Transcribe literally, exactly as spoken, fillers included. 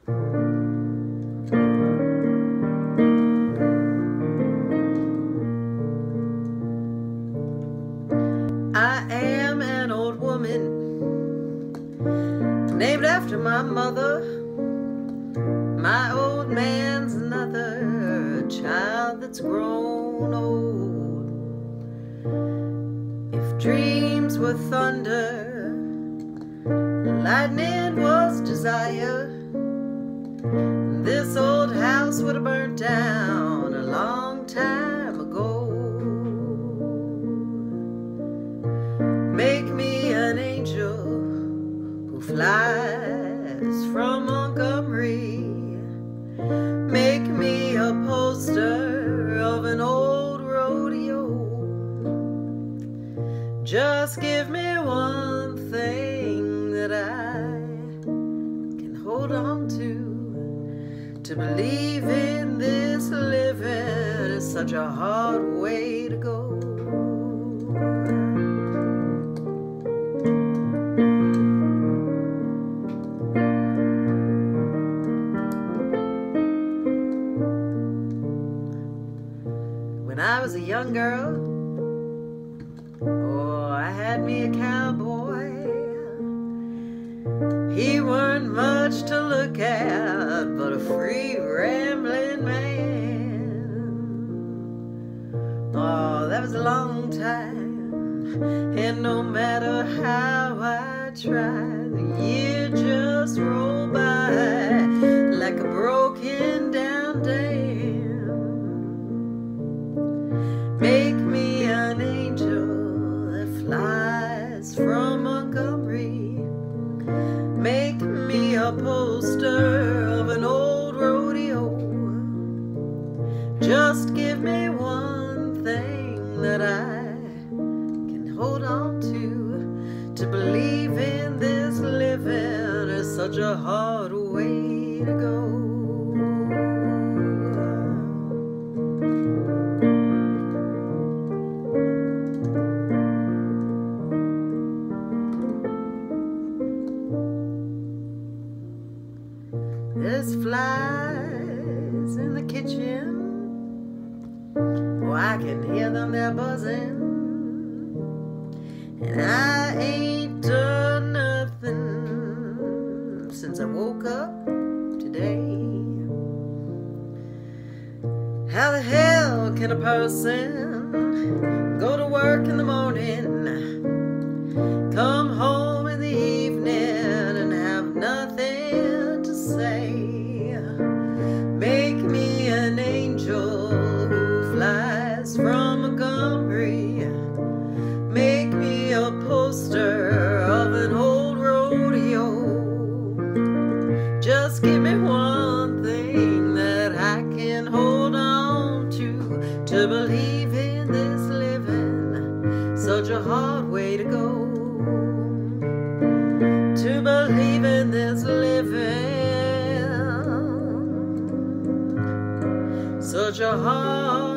I am an old woman named after my mother. My old man's another child that's grown old. If dreams were thunder, lightning was desire, this old house would have burnt down a long time ago. Make me an angel who flies from Montgomery. Make me a poster of an old rodeo. Just give me one thing that I can hold on to. To believe in this living is such a hard way to go. When I was a young girl, oh, I had me a cowboy. He weren't much to look at, but a free rambling man. Oh, that was a long time, and no matter how I tried, the year just rolled by like a broken down dam. Make me an angel that flies from Montgomery. Make me a poster of an old rodeo. Just give me one thing that I can hold on to. To believe in this living is such a hard way to go. There's flies in the kitchen. Oh, I can hear them, they're buzzing. And I ain't done nothing since I woke up today. How the hell can a person go to work in the morning, come home in the evening, and have nothing to say? Make me an angel who flies from Montgomery. Make me a poster of an old rodeo. Just give me one thing that I can hold on to. To believe in this living, such a hard way to go. To believe in this living, such a hard